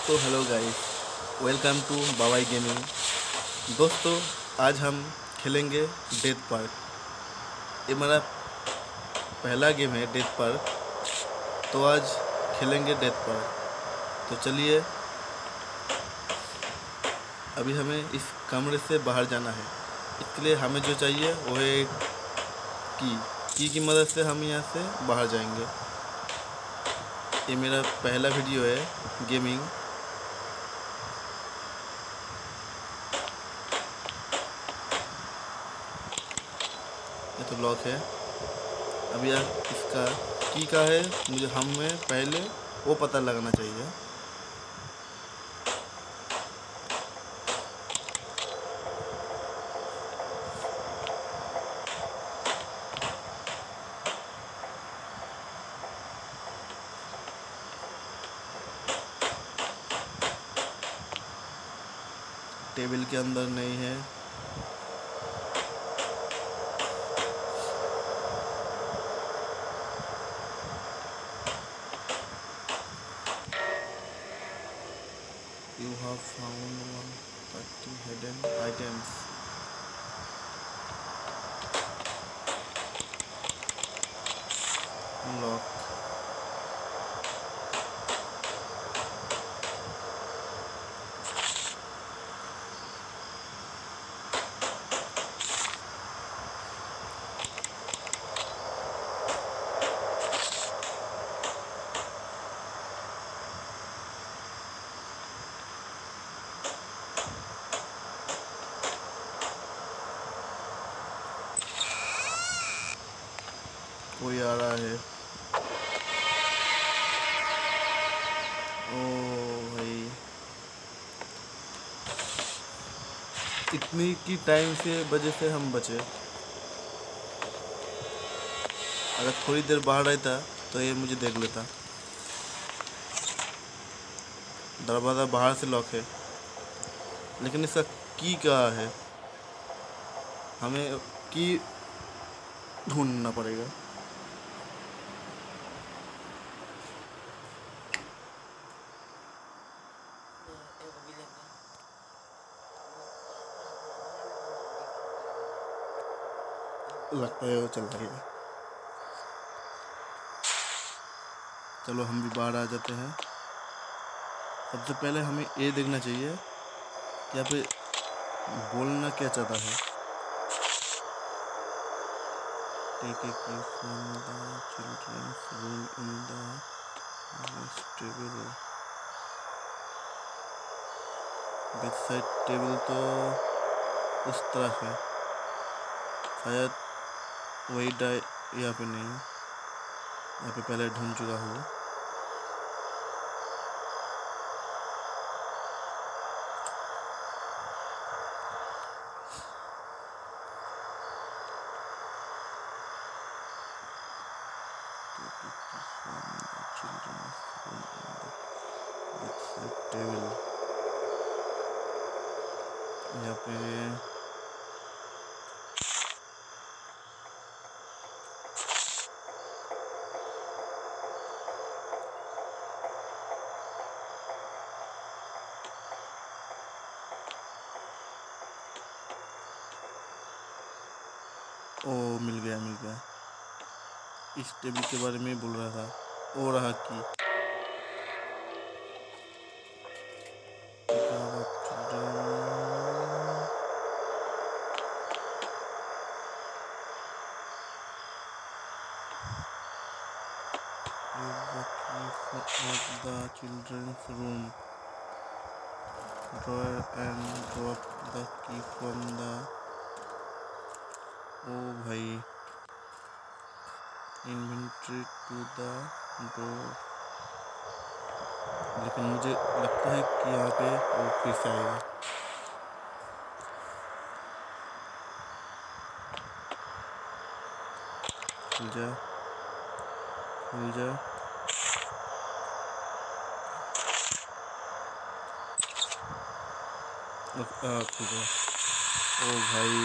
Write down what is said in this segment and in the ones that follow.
तो hello guys, welcome to Babai gaming. दोस्तों, आज हम खेलेंगे डेथ पार्क। ये मेरा पहला गेम है डेथ पार्क, तो आज खेलेंगे डेथ पार्क। तो चलिए, अभी हमें इस कमरे से बाहर जाना है। इसके लिए हमें जो चाहिए वो है की की मदद से हम यहाँ से बाहर जाएंगे। ये मेरा पहला वीडियो है गेमिंग। ये तो लॉक है। अभी आप इसका की का है, मुझे हमें पहले वो पता लगाना चाहिए। टेबल के अंदर नहीं है। You have found 130 hidden items. Lock. कोई आ रहा है। ओ भाई, इतनी की टाइम से वजह से हम बचे। अगर थोड़ी देर बाहर रहता तो ये मुझे देख लेता। दरवाज़ा बाहर से लॉक है, लेकिन इसका की कहाँ है? हमें की ढूंढना पड़ेगा। लगता है वो चल रही है। चलो हम भी बाहर आ जाते हैं। सबसे पहले हमें ये देखना चाहिए यहाँ पे बोलना क्या चाहता है। Take a key from the children's room in the table. Bed side table तो उस तरफ है, शायद वही डाय यहाँ पे नहीं। यहाँ पे पहले ढूंढ चुका हूँ। टेबल यहाँ पे ओ मिल गया। इस टेबल के बारे में बोल रहा था। ओ रहा की। Of the children's room. Drawer and drop the key from the. Oh भाई, inventory to the door. लेकिन मुझे लगता है कि यहाँ पे वो फिर से आएगा। खुल जा। ओ भाई,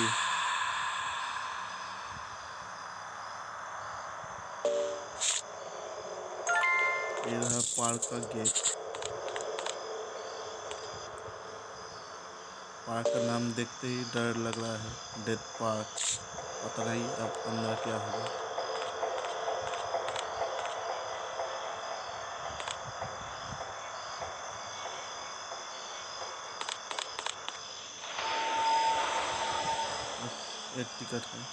ये रहा पार्क का गेट। पार्क का नाम देखते ही डर लग रहा है, डेथ पार्क। पता नहीं अब अंदर क्या होगा। एक टिकट है,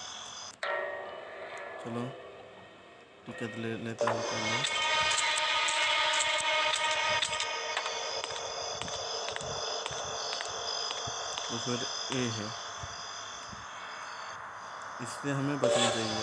चलो टिकट ले लेता हूँ पहले। तो फिर ए है, इससे हमें बचना चाहिए।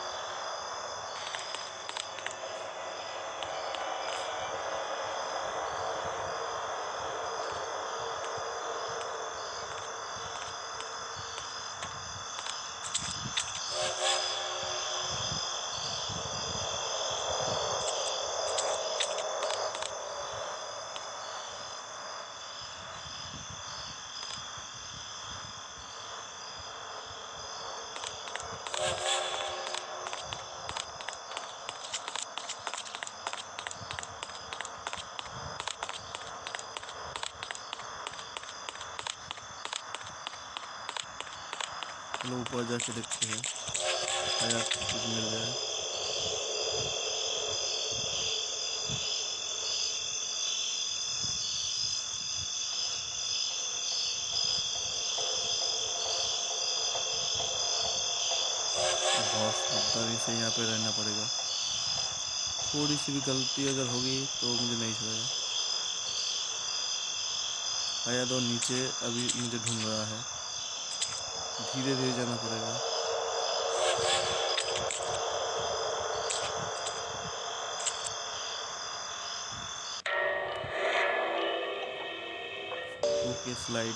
चलो ऊपर जाके देखते हैं, शायद कुछ मिल जाए। बहुत सावधानी से यहाँ पे रहना पड़ेगा। थोड़ी सी भी गलती अगर होगी तो मुझे नहीं छोड़ेगा। शायद और नीचे अभी मुझे ढूंढ रहा है, धीरे धीरे जाना पड़ेगा। Okay, slide.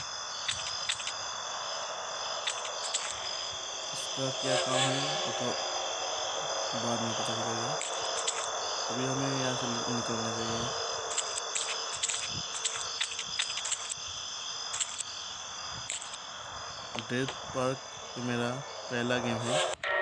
इसका क्या काम है वो तो बाद में पता चलेगा। अभी हमें यहाँ से निकलना चाहिए। डेथ पार्क मेरा पहला गेम है।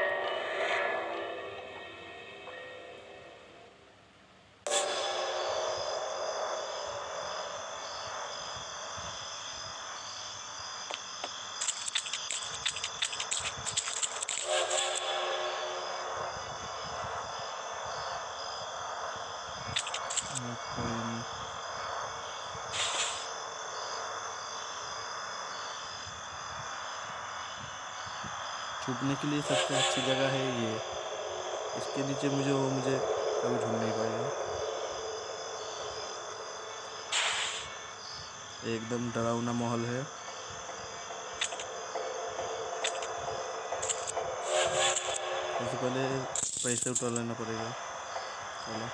छुपने के लिए सबसे अच्छी जगह है ये। इसके नीचे मुझे कभी ढूंढ नहीं पाएगा। एकदम डरावना माहौल है। सबसे पहले पैसे उठा लेना पड़ेगा। चलो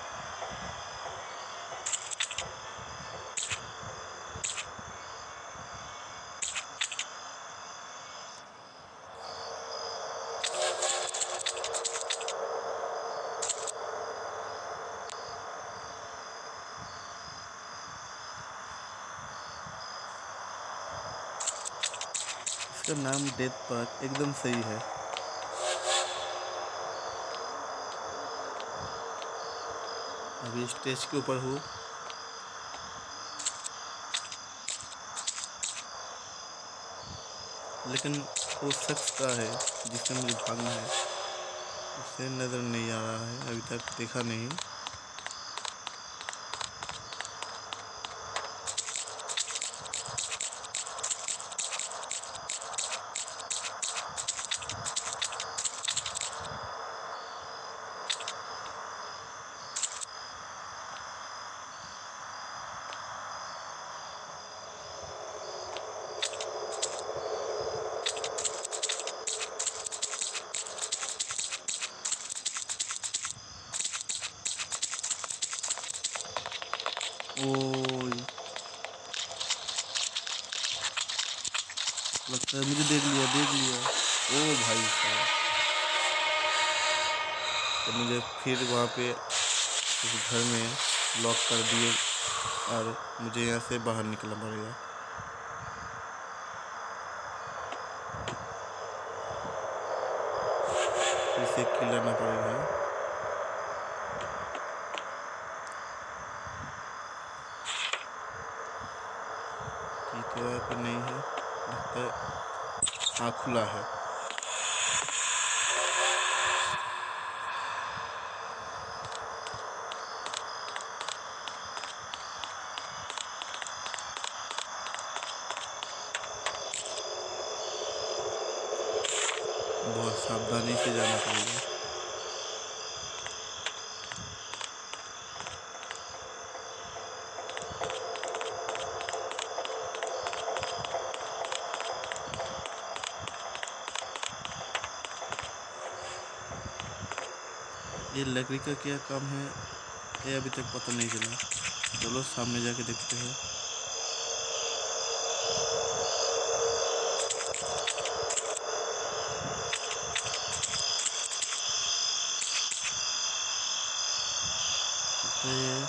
इसका नाम डेथ पार्क एकदम सही है। अभी स्टेज के ऊपर हूँ। लेकिन वो शख्स का है जिससे मुझे भागना है, उसे नज़र नहीं आ रहा है, अभी तक देखा नहीं। ओह, लगता है मुझे देख लिया। ओ भाई साहब, तो मुझे फिर वहाँ पे उस घर में लॉक कर दिए और मुझे यहाँ से बाहर निकलना पड़ेगा। फिर से की लाना पड़ेगा। तो यहाँ पे नहीं है, लगता है। हाँ, खुला है। बहुत सावधानी से जाना पड़ेगा। ये लकड़ी का क्या काम है, ये अभी तक पता नहीं चला। चलो सामने जाके देखते हैं। तो ये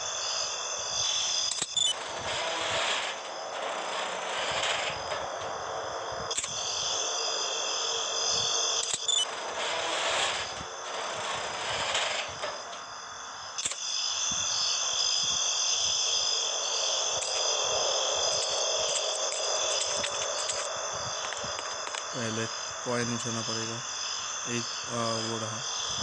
पहले कॉइन उठाना पड़ेगा। एक वो रहा।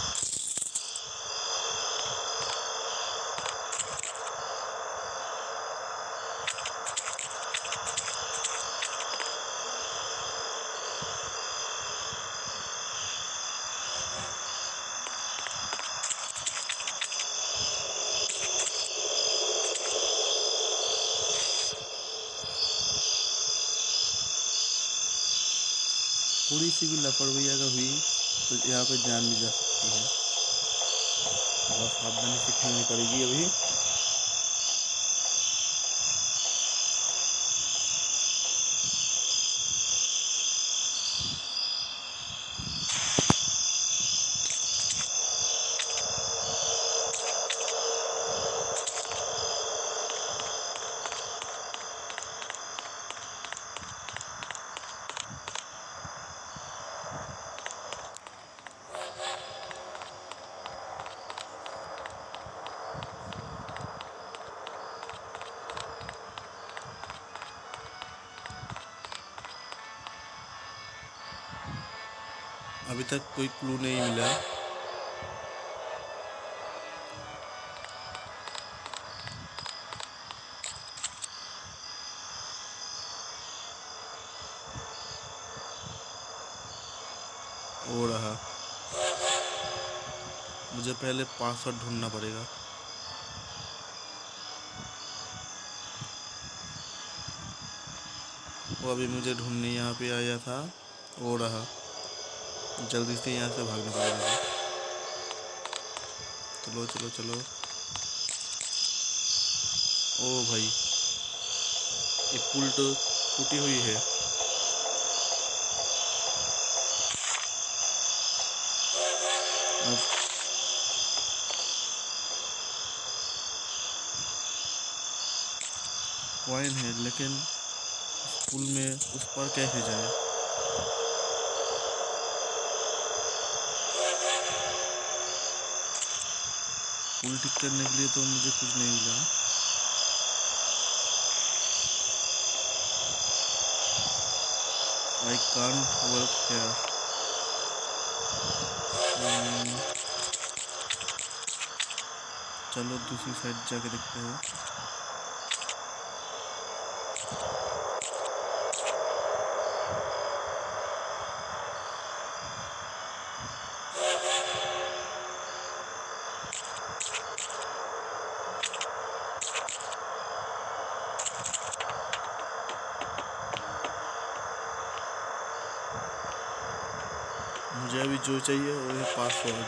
थोड़ी सी भी लापरवाही अगर हुई तो यहाँ पे जान भी जा सकती है। बहुत सावधानी से खेलनी पड़ेगी अभी। अभी तक कोई क्लू नहीं मिला। हो रहा, मुझे पहले पासवर्ड ढूंढना पड़ेगा। वो अभी मुझे ढूंढने यहाँ पे आया था। हो रहा, जल्दी से यहाँ से भागना पड़ेगा। चलो चलो चलो। ओ भाई, ये पुल तो टूटी हुई है। अब कॉइन है, लेकिन पुल में उस पर कैसे जाए? पुल ठीक करने के लिए तो मुझे कुछ नहीं मिला। I can't work here। चलो दूसरी साइड जाके देखते हैं। मुझे अभी जो चाहिए वो है पासवर्ड।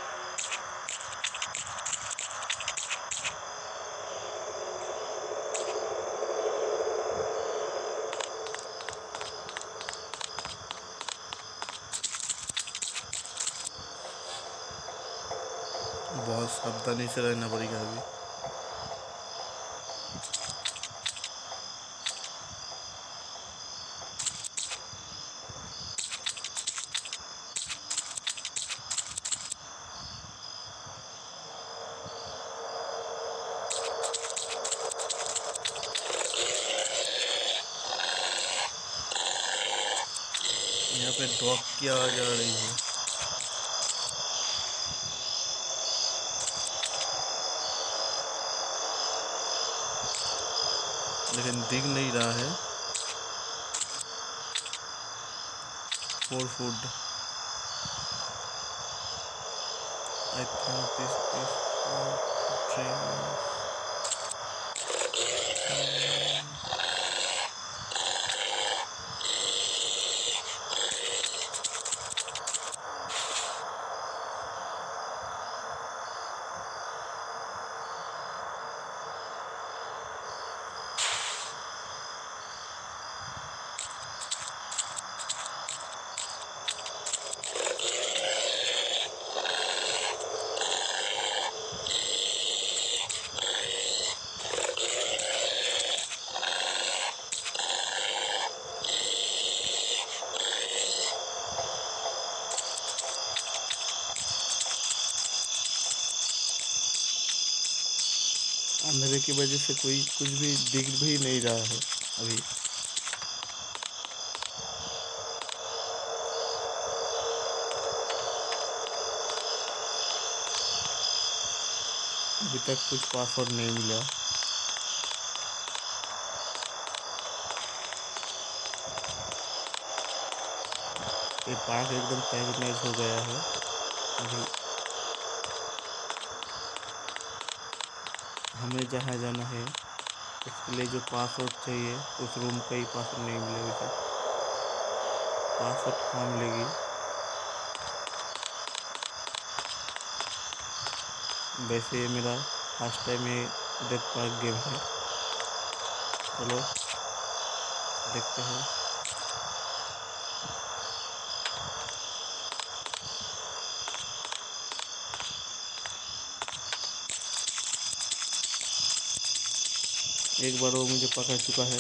बहुत सावधानी से रहना पड़ेगा अभी। यहाँ पे डॉग की आवाज़ आ रही है। लेकिन दिख नहीं रहा है। For food I think this is dream. अंधेरे की वजह से कोई कुछ भी दिख भी नहीं रहा है अभी। अभी तक कुछ पासवर्ड नहीं मिला। ये पार्क एकदम पैराडाइज हो गया है अभी। हमें जहाँ जाना है उसके लिए जो पासवर्ड चाहिए उस रूम का ही पासवर्ड नहीं मिला अभी तक। पासवर्ड कहाँ मिलेगी? वैसे ये मेरा फर्स्ट टाइम ये डेथ पार्क गेम है। चलो देखते हैं। एक बार वो मुझे पकड़ चुका है।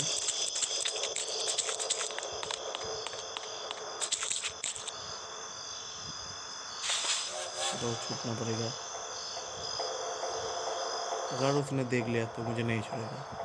तो छूटना पड़ेगा। अगर उसने देख लिया तो मुझे नहीं छोड़ेगा।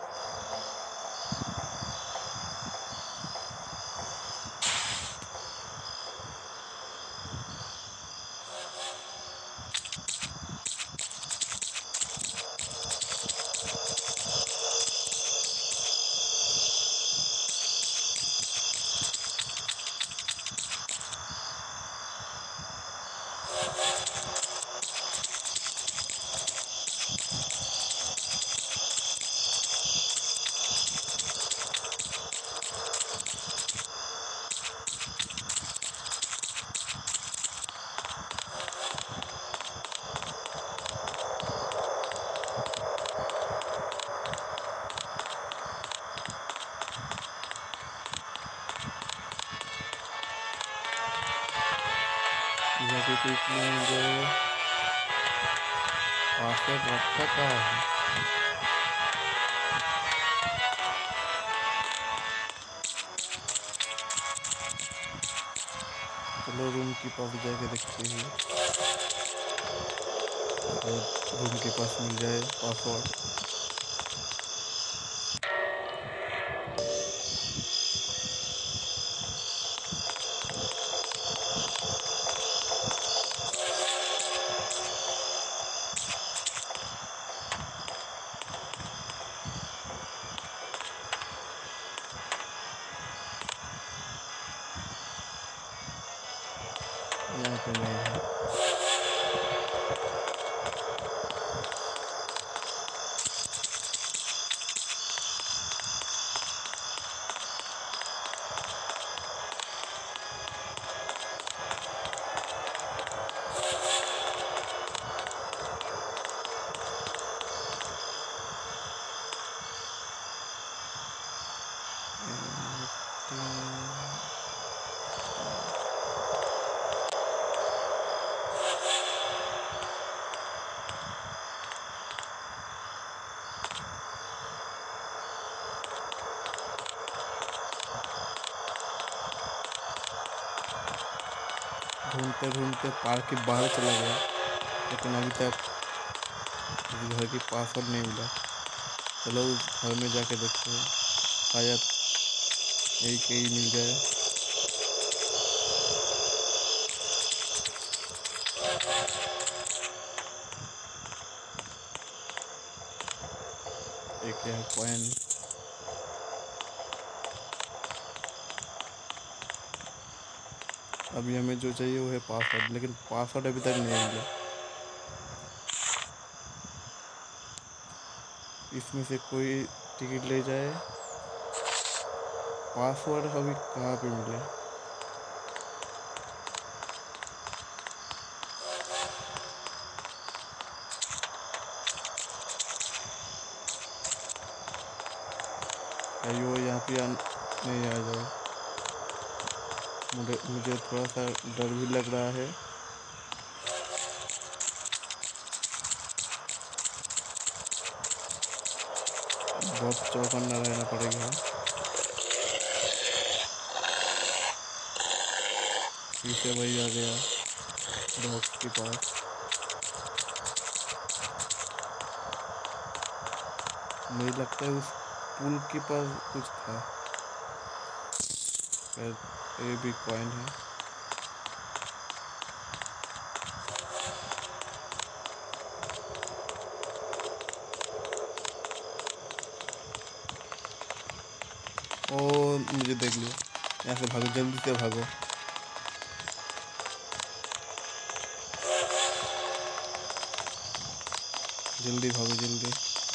यहाँ पे कोई पासवर्ड रखा कहाँ है? चलो रूम के पास जाके देखते हैं और रूम के पास मिल जाए पासवर्ड। यहाँ पे नहीं है। ढूंढते ढूंढते पार्क के बाहर चला गया, लेकिन अभी तक घर की पासवर्ड नहीं मिला। चलो उस घर में जाके देखते हैं, शायद यही कहीं मिल जाए। एक है कॉइन। अभी हमें जो चाहिए वो है पासवर्ड, लेकिन पासवर्ड अभी तक नहीं मिला। इसमें से कोई टिकट ले जाए। पासवर्ड अभी कहाँ पे मिले? अयो यहाँ पे नहीं आ जाए। मुझे थोड़ा सा डर भी लग रहा है। बहुत चौकन्ना रहना पड़ेगा। फिर से वही आ गया बॉक्स के पास। मुझे लगता है उस पुल के पास कुछ था। ये भी कॉइन है। ओ मुझे देख लिया। यहाँ से भागो, जल्दी से भागो। जल्दी भागो जल्दी।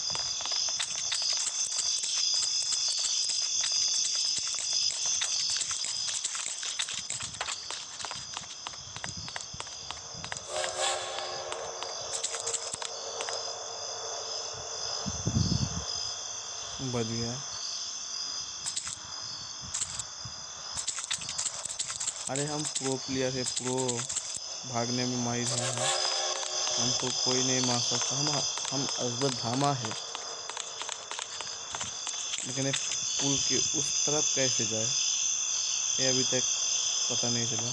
बच गया। अरे हम प्रो प्लेयर है, प्रो। भागने में माहिर हैं हम। हमको कोई नहीं मार सकता। हम अजबर धामा है। लेकिन ये पुल के उस तरफ कैसे जाए, ये अभी तक पता नहीं चला।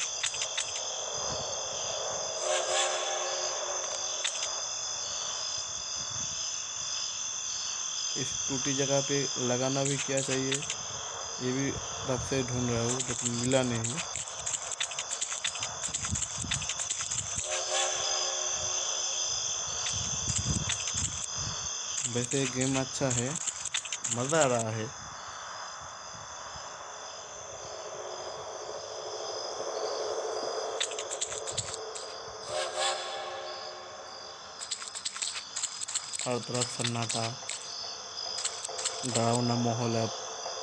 इस टूटी जगह पे लगाना भी क्या चाहिए, ये भी तब से ढूंढ रहा हूँ लेकिन मिला नहीं। वैसे गेम अच्छा है, मज़ा आ रहा है। हर तरफ सन्नाटा, डरावना माहौल है।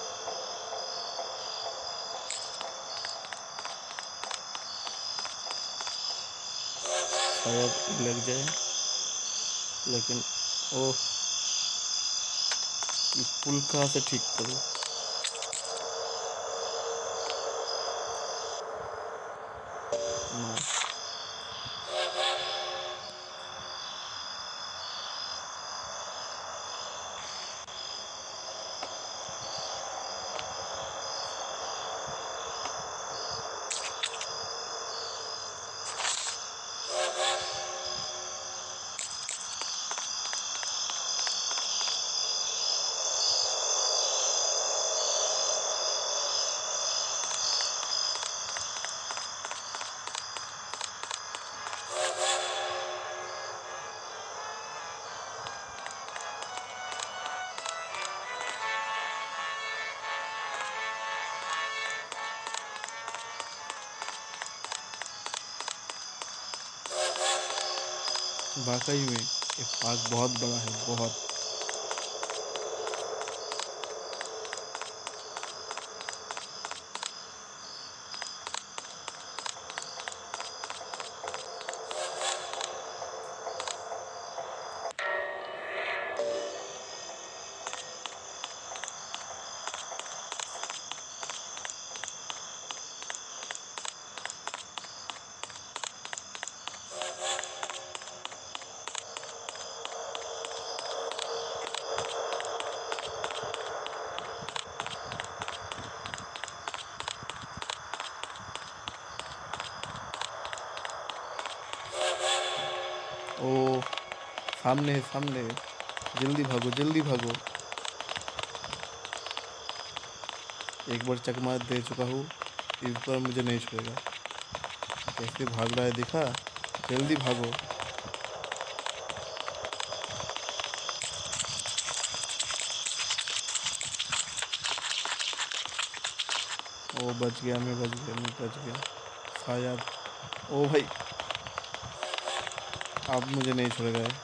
शायद लग जाए, लेकिन ओह, ये पुल कहाँ से ठीक करूँ? नो। वाकई में ये पार्क बहुत बड़ा है, बहुत। ओ सामने है, सामने है। जल्दी भागो जल्दी भागो। एक बार चकमा दे चुका हूँ, इस बार मुझे नहीं छोड़ेगा। कैसे भाग रहा है दिखा। जल्दी भागो। ओ बच गया, मैं बच गया शायद। ओ भाई, अब मुझे नहीं छोड़ेगा ये।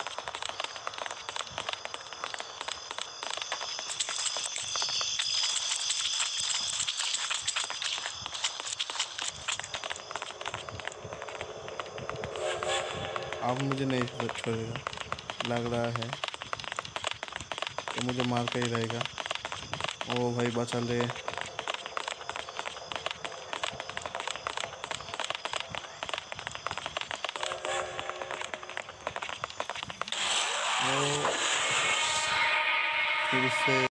अब मुझे नहीं छोड़ेगा, लग रहा है ये मुझे मार कर ही रहेगा। ओ भाई बचा ले। ओ फिर से